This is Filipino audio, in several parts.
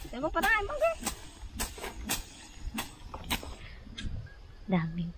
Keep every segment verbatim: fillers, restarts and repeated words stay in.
Diba pa tayo, mangga? Dami.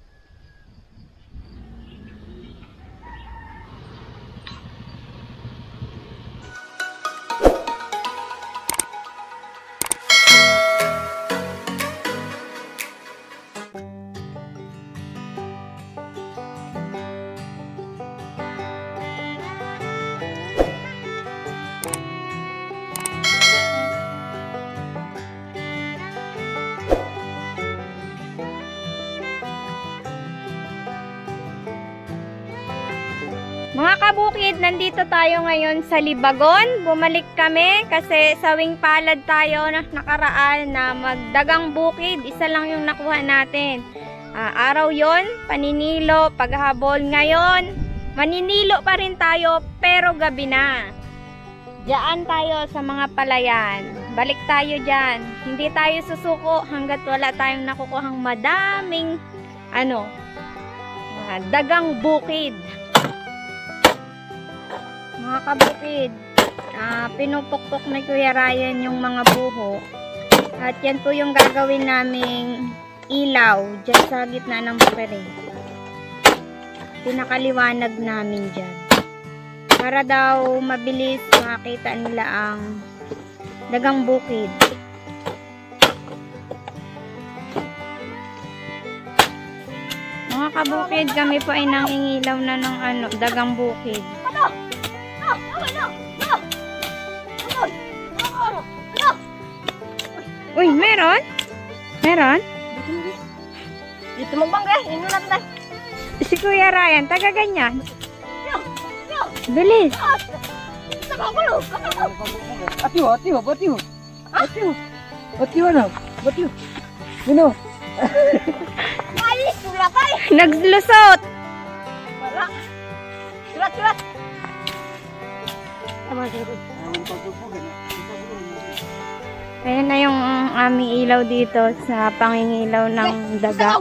Mga kabukid, nandito tayo ngayon sa Libagon. Bumalik kami kasi sawing palad tayo na nakaraan na magdagang bukid. Isa lang yung nakuha natin. Uh, araw yon, paninilo, paghabol. Ngayon, maninilo pa rin tayo pero gabi na. Diyan tayo sa mga palayan. Balik tayo dyan. Hindi tayo susuko hanggat wala tayong nakukuhang madaming ano, uh, dagang bukid. Mga kabukid, uh, pinupukpok na Kuya Ryan yung mga buho. At yan po yung gagawin naming ilaw dyan sa gitna ng bukid. Pinakaliwanag namin dyan. Para daw mabilis makita nila ang dagang bukid. Mga kabukid, kami po ay nangingilaw na ng ano, dagang bukid. Uy, meron? Meron? Dito magbangga, inyo natin tayo. Si Kuya Ryan, taga ganyan. Bilis. Atiyo, atiyo, atiyo. Atiyo. Atiyo na. Atiyo. Sino? Malis, tulapay. Naglusot. Wala. Surat, surat. Ayan na yung aming ilaw dito sa pangingilaw ng daga.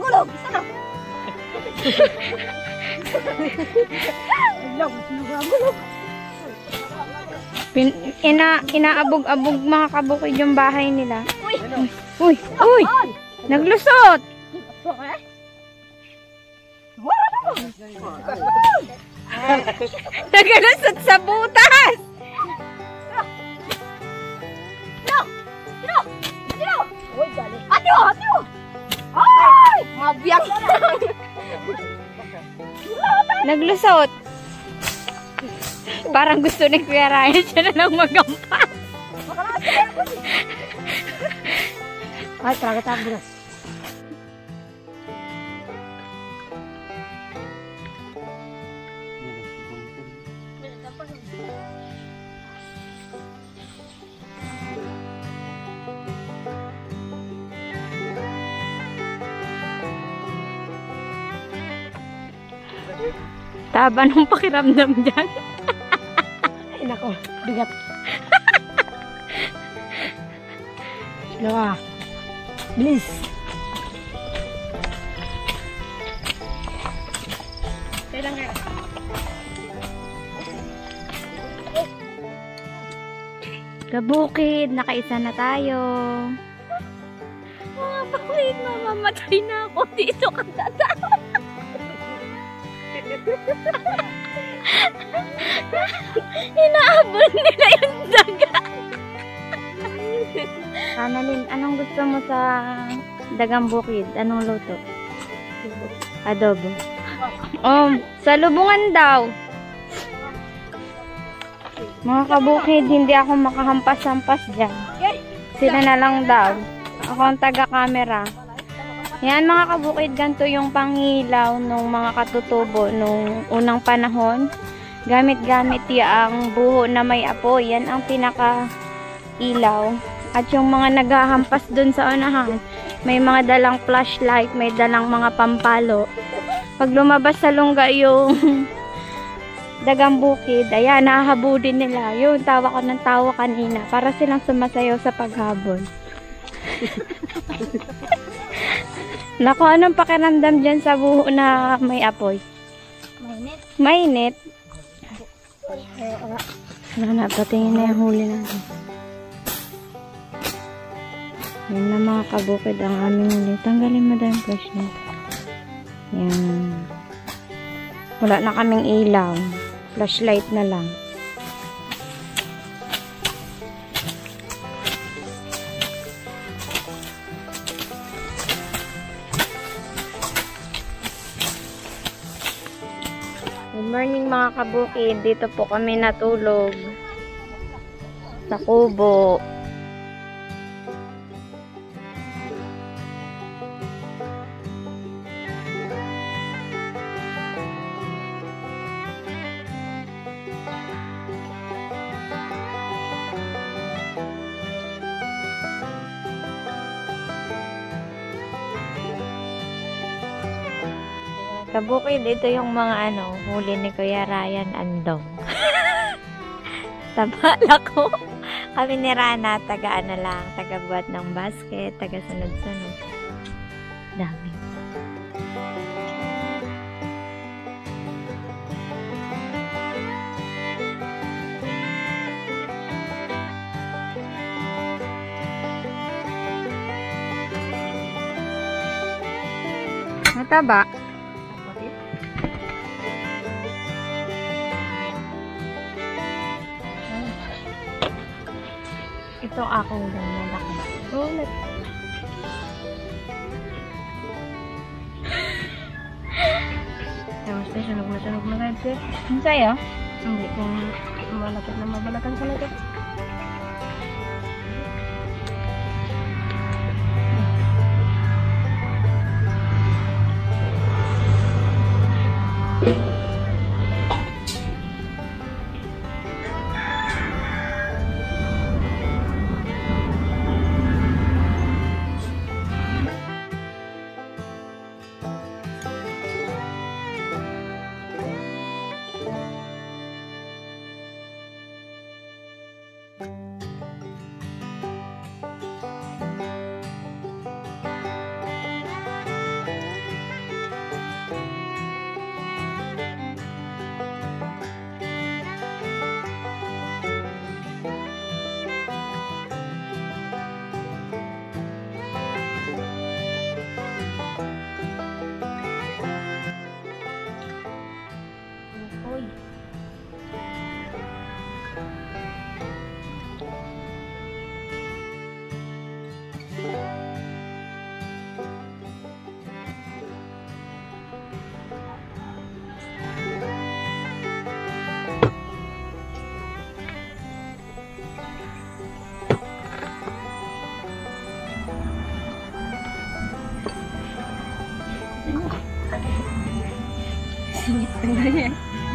Pin, ina, inaabog-abog mga kabukid yung bahay nila. Uy, uy, naglusot. Naglusot sa butas. Atiyo, atiyo. Ay, mabiyang. Naglusot. Parang gusto ni Kuya Ryan siya na lang magampas. Ay, talaga tayo. Taba nung pakiramdam dyan. Ay, nako. Bigat. Dalawa. Bilis. Kailan nga. Kabukid, nakaisa na tayo. Mga bakit, mamamatay na ako dito katatawa. Inaabol nila yung daga. Annalyn, anong gusto mo sa dagang bukid? Anong luto? Adobo. Oh, sa lubungan daw. Mga kabukid, hindi ako makahampas-hampas dyan. Sila na lang daw. Ako ang taga-camera. Yan mga kabukid, ganito yung pangilaw ng mga katutubo nung unang panahon. Gamit-gamit yung buho na may apoy. Yan ang pinaka-ilaw. At yung mga naghahampas dun sa unahan, may mga dalang flashlight, may dalang mga pampalo. Pag lumabas sa lungga yung dagang bukid, ayan, nahahabudin nila. Yung tawa ko ng tawa kanina, para silang sumasayaw sa paghabol. Naku, anong pakiramdam dyan sa buho na may apoy? Mainit. Mainit. Wala na, patingin na yung huli natin. Yan na mga kabukid ang aming ulit. Tanggalin mo daw yung flashlight. Yan. Wala na kaming ilaw. Flashlight na lang. Good morning mga kabukid. Dito po kami natulog. Sa kubo. Kabukid, ito yung mga ano, huli ni Kuya Ryan Andong. Tabala ko. Kami ni Rana, taga ano lang, taga buhat ng basket, taga sunod-sunod. Dami. Mataba. Ito akong ganyan laki. Oh, let. Tapos tayo, sunog na sunog na rin siya. Ano sa'yo? Hindi kung malapit na mabalatan ka na ito. Ganyan.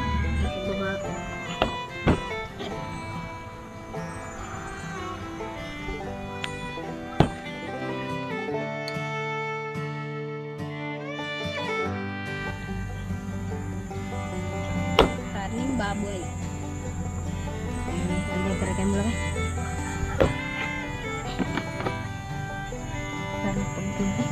Karning baboy. Ano yung karagay mo lang eh? Karning pagdubi.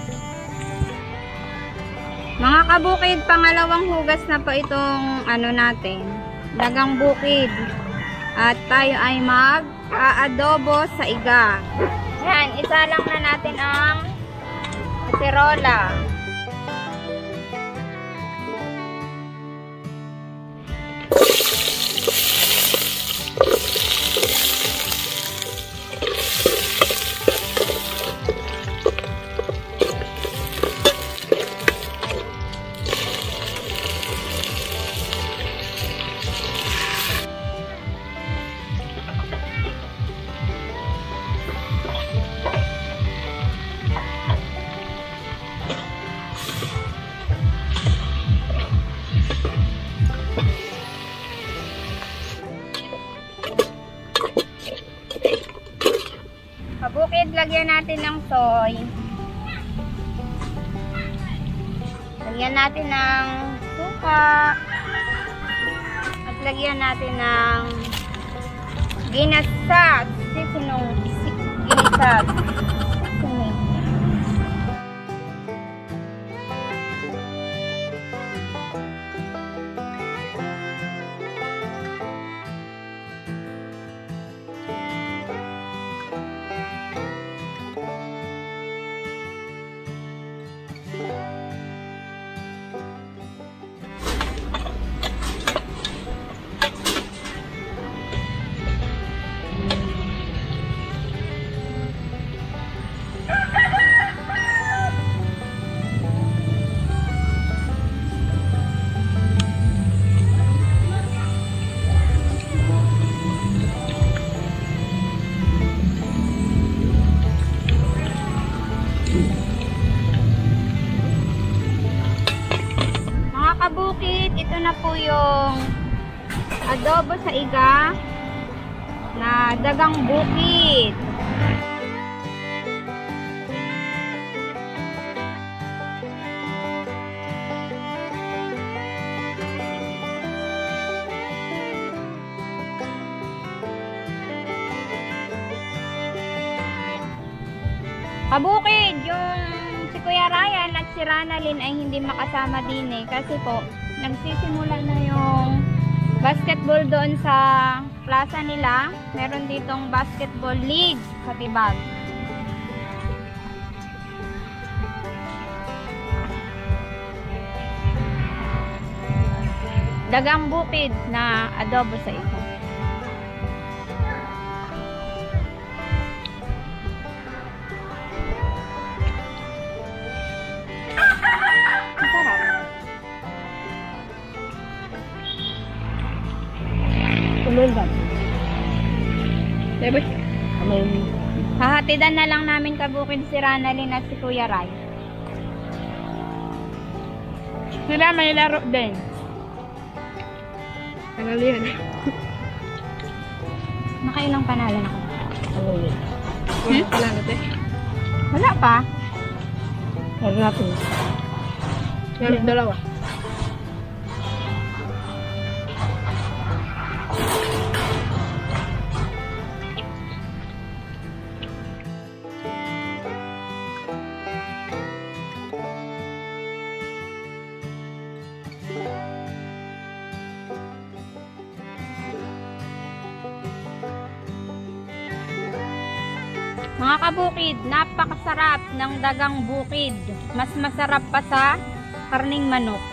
Mga kabukid, pangalawang hugas na po itong ano natin, dagang bukid. At tayo ay mag-aadobo sa iga. Yan, isa lang na natin ang kasirola. Kabukid, lagyan natin ng soy. Lagyan natin ng suka. At lagyan natin ng ginasat. Sinong ginasat. Sinong. na po yung adobo sa iga na dagang bukid. Kabukid, yung si Kuya Ryan at si Ranalyn ay hindi makasama din eh. Kasi po, nagsisimula na yung basketball doon sa plaza nila. Meron ditong basketball league sa Tibag. Dagang bukid na adobo sa ito. Tuloy ba? Bebe. Amin. Hahatidan na lang namin kabukid si Ranalyn at si Kuya Ray. Sila may laro din. Panalo yan. Nakailang panalan ako. Amin. Hmm? Wala natin. Wala pa. Meron natin. Meron dalawa. Mga kabukid, napakasarap ng dagang bukid. Mas masarap pa sa karning manok.